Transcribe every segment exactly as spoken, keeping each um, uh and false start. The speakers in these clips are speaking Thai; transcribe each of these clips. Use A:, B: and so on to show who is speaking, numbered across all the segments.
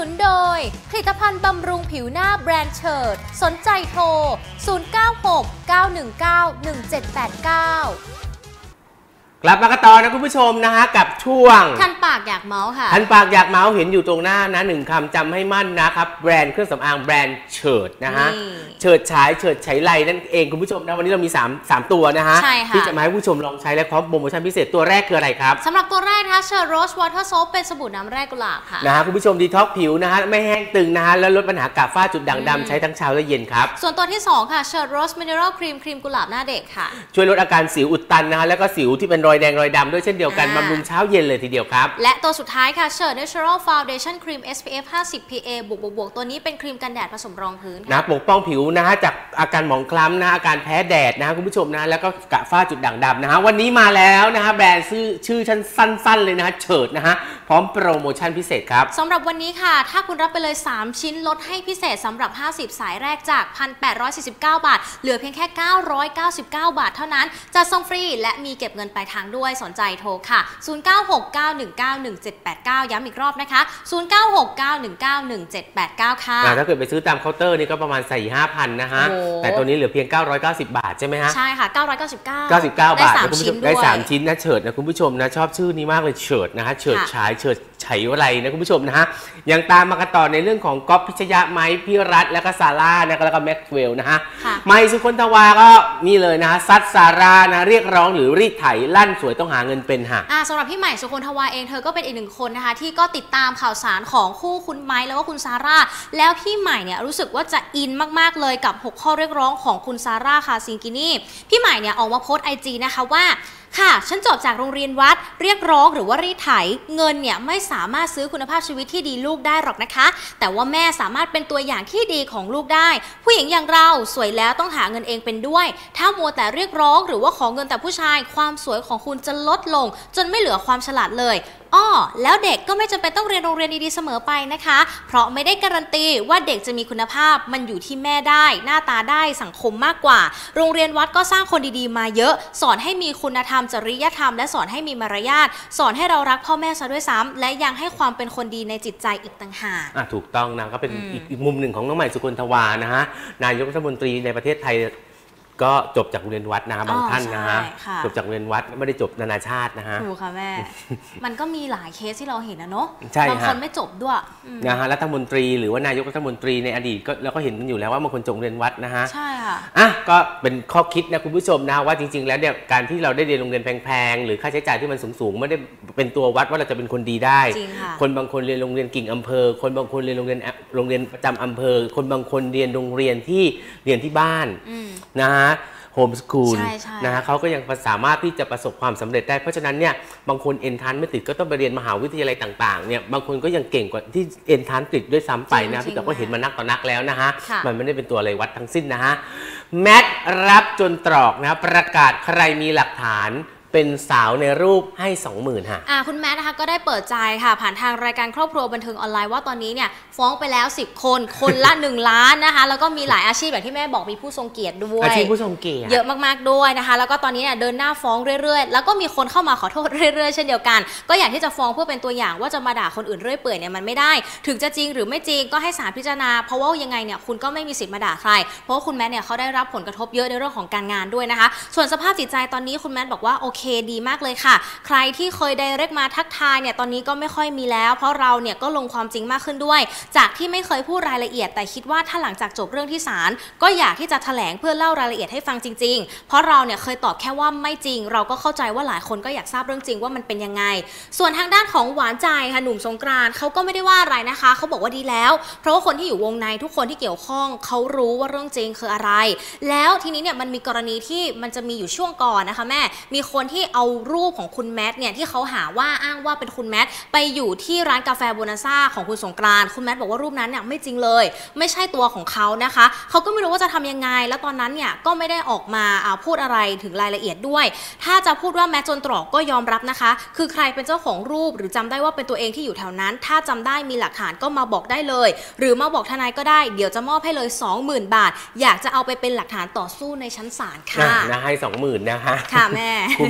A: นุนโดยผลิตภัณฑ์บำรุงผิวหน้าแบรนด์เชิดสนใจโทรศูนย์ เก้า หก เก้า หนึ่ง เก้า หนึ่ง เจ็ด แปด เก้าก
B: ลับมากันต่อนะคุณผู้ชมนะฮะกับช่วง
A: ทันปากอยากเมาส์ค่ะ
B: ทันปากอยากเมาส์เห็นอยู่ตรงหน้านะหนึ่งคำจำให้มั่นนะครับแบรนด์เครื่องสำอางแบรนด์เฉิดนะฮะเฉิดฉายเฉิดไฉไลนั่นเองคุณผู้ชมนะวันนี้เรามี3 3ตัวนะฮะที่จะมาให้ผู้ชมลองใช้และพร้อมโปรโมชั่นพิเศษตัวแรกคืออะไรครับ
A: สำหรับตัวแรกนะคะเฉิดโรสวอเตอร์โซปเป็นสบู่น้ำแร่กุหลาบค่ะ
B: นะฮะคุณผู้ชมดีท็อกผิวนะฮะไม่แห้งตึงนะฮะแล้วลดปัญหากระฝ้าจุดด่างดำใช้ทั้งเช้าและเย็นครับ
A: ส่วนตัวที่สองค่ะเฉิดโรสมิเนอรัลครีมครีมกุหลาบหน้าเด็กค่ะ
B: ช่วยลดอาการสิวอุดตันนะฮะแล้วก็สิวที่เป็นรอยแดงรอยดำด้วยเช่นเดียวกันบำรุงเช้าเย็นเลยทีเดียวครับ
A: และตัวสุดท้ายค่ะเฉิด Natural Foundation Cream เอส พี เอฟ ห้าสิบ พี เอ บวกบวกตัวนี้เป็นครีมกันแดดผสมรองพื้น
B: นะปกป้องผิวนะฮะจากอาการหมองคล้ำนะอาการแพ้แดดนะคุณผู้ชมนะแล้วก็กระฝ้าจุดด่างดำนะฮะวันนี้มาแล้วนะฮะแบรนด์ชื่อชื่อสั้นๆเลยนะฮะเฉิดนะฮะพร้อมโปรโมชั่นพิเศษครับ
A: สำหรับวันนี้ค่ะถ้าคุณรับไปเลยสามชิ้นลดให้พิเศษสำหรับห้าสิบสายแรกจาก หนึ่งพันแปดร้อยสี่สิบเก้า บาทเหลือเพียงแค่เก้าร้อยเก้าสิบเก้า บาทเท่านั้นจะส่งฟรีและมีเก็บเงินปลายทางด้วยสนใจโทรค่ะศูนย์ เก้า หก เก้า หนึ่ง เก้า หนึ่ง เจ็ด แปด เก้าย้ำอีกรอบนะคะศูนย์ เก้า หก เก้า หนึ่ง เก้า หนึ่ง เจ็ด แปด เก้าค่ะ
B: ถ้าเกิดไปซื้อตามเคาน์เตอร์นี่ก็ประมาณใส่ ห้าพัน นะฮะแต่ตัวนี้เหลือเพียงเก้าร้อยเก้าสิบบาทใช่ไหมฮะ
A: ใช่ค่ะเก้าร้อยเก้าสิบเก้า
B: เก้าสิบเก้าบาทคุณผู้ชมได้สามชิ้นนะเฉิดนะคุณผู้ชมนะชอบชื่อนี้มากเลยเฉิดนะฮะเฉิดฉายเฉิดไฉไลนะคุณผู้ชมนะฮะยังตามมากันต่อในเรื่องของก๊อฟพิชยะไม้พี่รัฐแล้วก็ซาร่านะแล้วก็แม็กซ์เวลนะฮะไมค์สุคนทวาก็นี่เลยนะฮะซัดซาร่านะเรียกร้องหรือรีดไถลั่นสวยต้องหาเงินเป็นค่ะ
A: อ่าสำหรับพี่ใหม่สุคนทวาเองเธอก็เป็นอีกหนึ่งคนนะคะที่ก็ติดตามข่าวสารของคู่คุณไมค์แล้วก็คุณซาร่าแล้วพี่ใหม่เนี่ยรู้สึกว่าจะอินมากๆเลยกับหกข้อเรียกร้องของคุณซาร่าคาซิงกินีพี่ใหม่เนี่ยออกมาโพสต์ ไอ จี นะคะว่าค่ะฉันจบจากโรงเรียนวัดเรียกร้องหรือว่ารีดไถเงินเนี่ยไม่สามารถซื้อคุณภาพชีวิตที่ดีลูกได้หรอกนะคะแต่ว่าแม่สามารถเป็นตัวอย่างที่ดีของลูกได้ผู้หญิงอย่างเราสวยแล้วต้องหาเงินเองเป็นด้วยถ้ามัวแต่เรียกร้องหรือว่าขอเงินแต่ผู้ชายความสวยของคุณจะลดลงจนไม่เหลือความฉลาดเลยอ้อแล้วเด็กก็ไม่จำเป็นต้องเรียนโรงเรียนดีๆเสมอไปนะคะเพราะไม่ได้การันตีว่าเด็กจะมีคุณภาพมันอยู่ที่แม่ได้หน้าตาได้สังคมมากกว่าโรงเรียนวัดก็สร้างคนดีๆมาเยอะสอนให้มีคุณธรรมจริยธรรมและสอนให้มีมารยาทสอนให้เรารักพ่อแม่ซะด้วยซ้ำและยังให้ความเป็นคนดีในจิตใจอีกต่างหาก
B: อ่ะถูกต้องนะก็เป็นอีกอีกมุมหนึ่งของน้องใหม่สุคนทวานะฮะนายกรัฐมนตรีในประเทศไทยก็จบจากโรงเรียนวัดนะบางท่านนะฮะจบจากโรงเรียนวัดไม่ได้จบนานาชาตินะฮะ
A: ถูกค่ะแม่มันก็มีหลายเคสที่เราเห็นนะเนาะบางคนไม่จบด้วย
B: นะฮะรัฐมนตรีหรือว่านายกรัฐมนตรีในอดีตก็เราก็เห็นกันอยู่แล้วว่าบางคนจบเรียนวัดนะฮะ
A: ใช่ค่ะ
B: อ่ะก็เป็นข้อคิดนะคุณผู้ชมนะว่าจริงๆแล้วเนี่ยการที่เราได้เรียนโรงเรียนแพงๆหรือค่าใช้จ่ายที่มันสูงๆไม่ได้เป็นตัววัดว่าเราจะเป็นคนดีได้คนบางคนเรียนโรงเรียนกิ่งอำเภอคนบางคนเรียนโรงเรียนโรงเรียนประจำอำเภอคนบางคนเรียนโรงเรียนที่เรียนที่บ้านนะฮะโฮมสคูลนะฮะเขาก็ยังสามารถที่จะประสบความสำเร็จได้เพราะฉะนั้นเนี่ยบางคนเอ็นทรานไม่ติดก็ต้องไปเรียนมหาวิทยาลัยต่างๆเนี่ยบางคนก็ยังเก่งกว่าที่เอ็นทรานติดด้วยซ้ำไปนะพี่แต่ก็เห็นมานักต่อนักแล้วนะฮะมันไม่ได้เป็นตัวอะไรวัดทั้งสิ้นนะฮะแมทรับจนตรอกนะประกาศใครมีหลักฐานเป็นสาวในรูปให้ สองหมื่น ค่ะ
A: อ่าคุณแมทนะคะก็ได้เปิดใจค่ะผ่านทางรายการครอบครัวบันเทิงออนไลน์ว่าตอนนี้เนี่ยฟ้องไปแล้วสิบคนคนละหนึ่งล้านนะคะแล้วก็มีหลายอาชีพแบบที่แม่บอกมีผู้ทรงเกียรติด้วย
B: อาชีพผู้ทรงเกียรติ
A: เยอะมากๆด้วยนะคะแล้วก็ตอนนี้เนี่ยเดินหน้าฟ้องเรื่อยๆแล้วก็มีคนเข้ามาขอโทษเรื่อยๆเช่นเดียวกันก็อยากที่จะฟ้องเพื่อเป็นตัวอย่างว่าจะมาด่าคนอื่นเรื่อยเปื่อยเนี่ยมันไม่ได้ถึงจะจริงหรือไม่จริงก็ให้ศาลพิจารณาเพราะว่ายังไงเนี่ยคุณก็ไม่มีสิทธิ์มาด่าใครเพราะว่าคุณแมทเนี่ยเขาได้รับผลกระทบเยอะในเรื่องของการงานด้วยนะคะส่วนสภาพจิตใจตอนนี้คุณแมทบอกว่าโอเคดีมากเลยใครที่เคยไดเรกมาทักทายเนี่ยตอนนี้ก็ไม่ค่อยมีแล้วเพราะเราเนี่ยก็ลงความจริงมากขึ้นด้วยจากที่ไม่เคยพูดรายละเอียดแต่คิดว่าถ้าหลังจากจบเรื่องที่ศาลก็อยากที่จะแถลงเพื่อเล่ารายละเอียดให้ฟังจริงๆเพราะเราเนี่ยเคยตอบแค่ว่าไม่จริงเราก็เข้าใจว่าหลายคนก็อยากทราบเรื่องจริงว่ามันเป็นยังไงส่วนทางด้านของหวานใจค่ะหนุ่มสงกรานต์เขาก็ไม่ได้ว่าอะไรนะคะเขาบอกว่าดีแล้วเพราะว่าคนที่อยู่วงในทุกคนที่เกี่ยวข้องเขารู้ว่าเรื่องจริงคืออะไรแล้วทีนี้เนี่ยมันมีกรณีที่มันจะมีอยู่ช่วงก่อนนะคะแม่มีคนที่เอารูปของคุณแมทเนี่ยที่เขาหาว่าอ้างว่าเป็นคุณแมทไปอยู่ที่ร้านกาแฟโบนาซ่าของคุณสงกรานต์คุณแมทบอกว่ารูปนั้นเนี่ยไม่จริงเลยไม่ใช่ตัวของเขานะคะเขาก็ไม่รู้ว่าจะทำยังไงแล้วตอนนั้นเนี่ยก็ไม่ได้ออกมาพูดอะไรถึงรายละเอียดด้วยถ้าจะพูดว่าแมทจนตรอกก็ยอมรับนะคะคือใครเป็นเจ้าของรูปหรือจำได้ว่าเป็นตัวเองที่อยู่แถวนั้นถ้าจำได้มีหลักฐานก็มาบอกได้เลยหรือมาบอกทนายก็ได้เดี๋ยวจะมอบให้เลย สองหมื่น บาทอยากจะเอาไปเป็นหลักฐานต่อสู้ในชั้นศาลค่ะ
B: นะให้ สองหมื่น นะคะ
A: ค่ะแม่
B: คุ้ม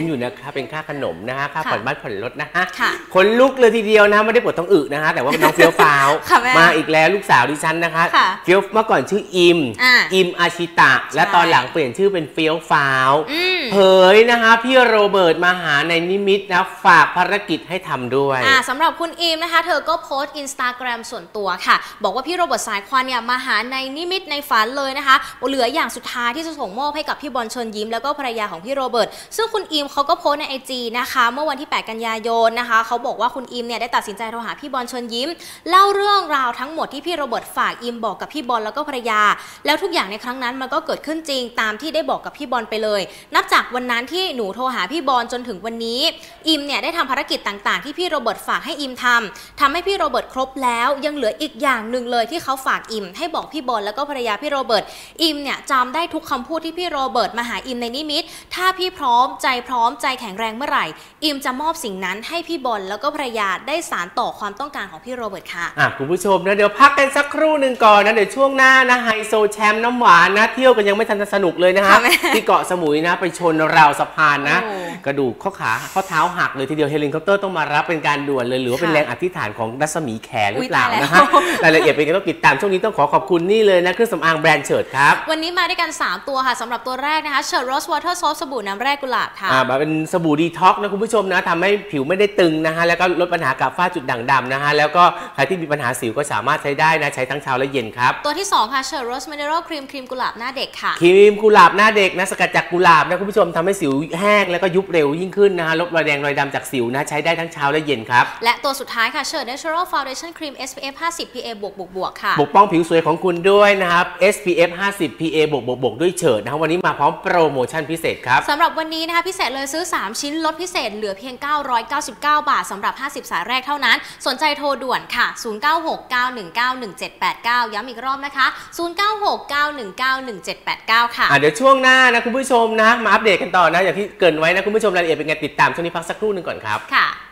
B: อยู่นะคะเป็นค่าขนมนะคะค่าผ่อนบ้านผ่อนรถนะคะ
A: ค่ะ
B: คนลุกเลยทีเดียวนะไม่ได้ปวดท้องอึนะคะแต่ว่าเป็นน้องเฟี้ยวฟ้าว
A: ค่ะแม่
B: มาอีกแล้วลูกสาวดิฉันนะคะ
A: ค่ะ
B: เฟี้ยวเมื่อก่อนชื่ออิม
A: อ่า
B: อิมอาชิตะ และตอนหลังเปลี่ยนชื่อเป็นเฟี้ยวฟ้าว
A: อืม
B: เผยนะคะพี่โรเบิร์ตมาหาในนิมิตนะฝากภารกิจให้ทำด้วย
A: อ่าสำหรับคุณอิมนะคะเธอก็โพสต์อินสตาแกรมส่วนตัวค่ะบอกว่าพี่โรเบิร์ตสายควันเนี่ยมาหาในนิมิตในฝันเลยนะคะเหลืออย่างสุดท้ายที่จะส่งมอบให้กับพี่บอลเชิญยิ้มแล้วก็ภรรยาของพี่โรเบิร์ตซึ่งคุณอิมเขาก็โพสต์ในไอจีนะคะเมื่อวันที่แปดกันยายนนะคะเขาบอกว่าคุณอิมเนี่ยได้ตัดสินใจโทรหาพี่บอลเชิญยิ้มเล่าเรื่องราวทั้งหมดที่พี่โรเบิร์ตฝากอิมบอกกับพี่บอลแล้วก็ภรรยาแล้วทุกอย่างในครั้งนั้นมันก็เกิดขึ้นจริงตามที่ได้บอกกับพี่บอลไปเลยนับจากวันนั้นที่หนูโทรหาพี่บอลจนถึงวันนี้อิมเนี่ยได้ทำภารกิจต่างๆที่พี่โรเบิร์ตฝากให้อิมทำทำให้พี่โรเบิร์ตครบแล้วยังเหลืออีกอย่างหนึ่งเลยที่เขาฝากอิมให้บอกพี่บอลแล้วก็ภรรยาพี่โรเบิร์ตอิมเนี่ยจำได้ทุกคำพูดที่พี่โรเบิร์ตมาหาอิมในนิมิตถ้าพี่พร้อมใจพร้อมใจแข็งแรงเมื่อไหร่อิมจะมอบสิ่งนั้นให้พี่บอลแล้วก็ภรรยาได้สานต่อความต้องการของพี่โรเบิร์ตค่ะ
B: อ่ะคุณผู้ชมนะเดี๋ยวพักกันสักครู่หนึ่งก่อนนะเดี๋ยวช่วงหน้านะไฮโซแชมป์น้ำหวานนะเที่ยวกันยังไม่ทันจะสนุกเลยนะฮะที่เกาะสมุยนะไปชนราวสะพานนะกระดูกข้อขาข้อเท้าหักเลยทีเดียวเฮลิคอปเตอร์ต้องมารับเป็นการด่วนเลยหรือว่าเป็นแรงอธิษฐานของรัศมีแขหรือเปล่านะฮะรายละเอียดเป็นกันต้องติดตามช่วงนี้ต้องขอขอบคุณนี่เลยนะเครื่องสำอางแบรนด์เฉิดครับ
A: วันนี้มาด้วยกันสามตัวค่ะสำหรับตัวแรกนะคะเฉิดโรสวอเตอร์ซอฟสบู่น้ำแร่กุหลาบค่ะ
B: อ่าเป็นสบู่ดีท็อกนะคุณผู้ชมนะทำให้ผิวไม่ได้ตึงนะฮะแล้วก็ลดปัญหากับฝ้าจุดด่างดำนะฮะแล้วก็ใครที่มีปัญหาสิวก็สามารถใช้ได้นะใช้ทั้งเช้าและเย็นครับ
A: ตัวที่สองค่ะเฉิดโรสมิเนอรัลครีมครีมกุหลาบหน้าเด็กค่ะ
B: ครีมกุหลาบหน้าเด็กนะสกัดจากกุหลาบนะคุณผู้ชมทำให้สิวแห้งแล้วก็ยุบเร็วยิ่งขึ้นนะฮะลบรอยแดงรอยดำจากสิวนะใช้ได้ทั้งเช้าและเย็นครับ
A: และตัวสุดท้ายค่ะเฉิด Natural Foundation Cream เอส พี เอฟ ห้าสิบ พี เอ บวกบวกบวกค่ะ
B: ปกป้องผิวสวยของคุณด้วยนะครับ เอส พี เอฟ ห้าสิบ พี เอ บวกบวกบวกด้วยเฉิดนะวันนี้มาพร้อมโปรโมชั่นพิเศษครับ
A: สำหรับวันนี้นะคะพิเศษเลยซื้อสามชิ้นลดพิเศษเหลือเพียงเก้าร้อยเก้าสิบเก้าบาทสำหรับห้าสิบสายแรกเท่านั้นสนใจโทรด่วนค่ะศูนย์ เก้า หก เก้า หนึ่ง เก้า หนึ่ง เจ็ด แปด เก้าย้ำอีกรอบนะคะศูนย์ เก้า หก เก้า หนึ่ง เก้า หนึ่ง เจ็ด แปด เก้าค่ะ
B: อ่ะเดี๋ยวช่วงหน้านะคุณผู้ชมนะมาอัปเดตกันต่อนะอย่างที่เกริ่นไว้นะคุณผู้ชมรายละเอียดเป็นไงติดตามช่วงนี้พักสักครู่หนึ่งก่อนครับ
A: ค่ะ